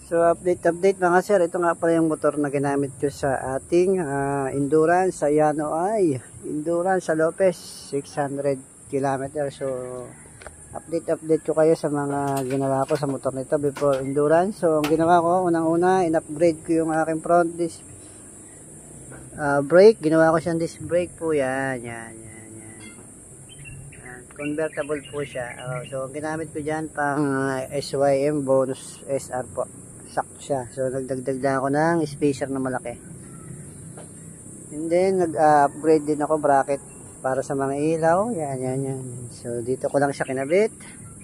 So update mga sir, ito nga pala yung motor na ginamit ko sa ating endurance sa Yano ay endurance sa Lopez 600 km. So update ko kayo sa mga ginawa ko sa motor nito before endurance. So ang ginawa ko, unang-una in-upgrade ko yung aking front disc brake. Ginawa ko siyang disc brake po, yan. Convertible po siya. So ang ginamit ko dyan pang SYM bonus SR po, sakto siya. So nagdagdag na ako ng spacer na malaki, and then nag-upgrade din ako bracket para sa mga ilaw, yan. So dito ko lang siya kinabit,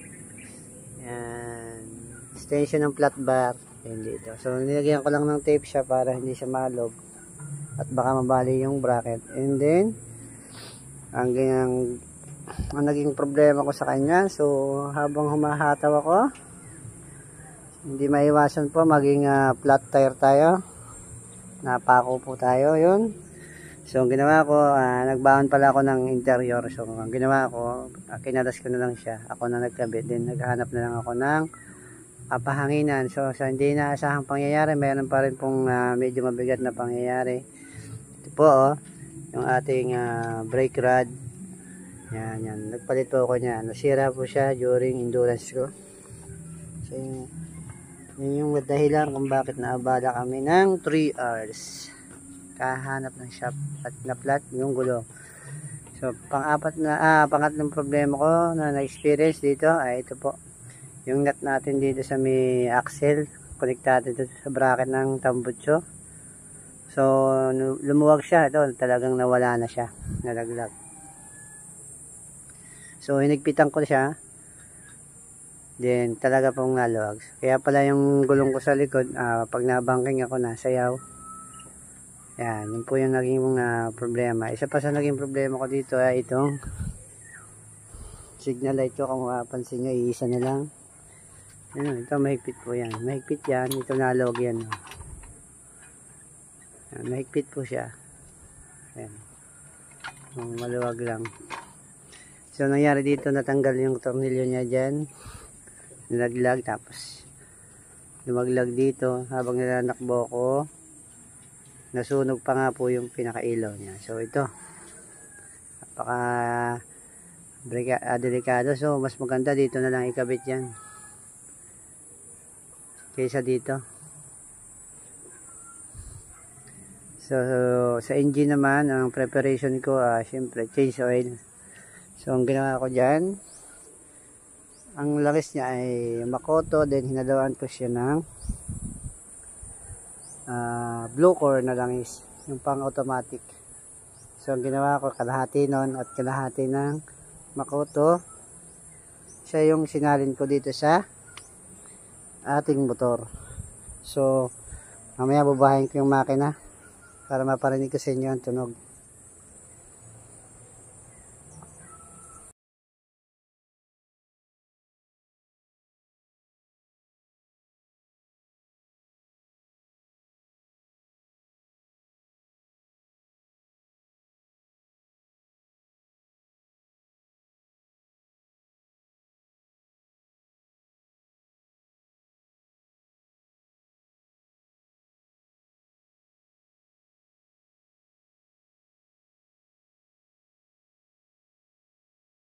yan, extension ng flat bar, yan dito. So nilagyan ko lang ng tape siya para hindi siya malog at baka mabali yung bracket. And then ang naging problema ko sa kanya, so habang humahataw ako, hindi maiwasan po maging flat tire tayo, napako po tayo, yun. So ang ginawa ko, nagbaon pala ako ng interior. So ang ginawa ko, kinalas ko na lang siya, ako na nagkabit, din naghahanap na lang ako ng pahanginan. So sa hindi inaasahang pangyayari, mayroon pa rin pong medyo mabigat na pangyayari. Ito po yung ating brake rod. Yan, nagpalit po ako niya. Nasira po siya during endurance ko. So yun yung dahilan kung bakit naabala kami ng 3 hours kahanap ng shop at na-flat yung gulong. So pangatlong problema ko na na-experience dito ay ito po, yung nut natin dito sa may axle, konektado dito sa bracket ng tambutso. So lumuwag siya, ito talagang nawala na siya, nalaglag. So hinigpitan ko siya, then talaga pong naluwag. Kaya pala yung gulong ko sa likod, pag nabangking ako, nasayaw. Yan, yun po yung naging problema. Isa pa sa naging problema ko dito ay itong signal light ko. Kung mapapansin nyo, iisa na lang. Yan, ito mahigpit po yan. Mahigpit yan, ito naluwag yan. Yan, mahigpit po siya. Yan, maluwag lang. So nangyari dito, natanggal yung tornilyo niya dyan, nilaglag, tapos lumaglag dito. Habang nilalakbo ko, nasunog pa nga po yung pinakailaw niya. So ito, napaka delikado. So mas maganda dito na lang ikabit yan kaysa dito. So sa engine naman, ang preparation ko, syempre change oil. So ang ginawa ko dyan, ang langis niya ay Makoto, then hinalawan ko siya ng blue core na langis, yung pang automatic. So ang ginawa ko, kalahati nun at kalahati ng Makoto, siya yung sinalin ko dito sa ating motor. So mamaya bubahin ko yung makina para maparinig ko sa inyo ang tunog.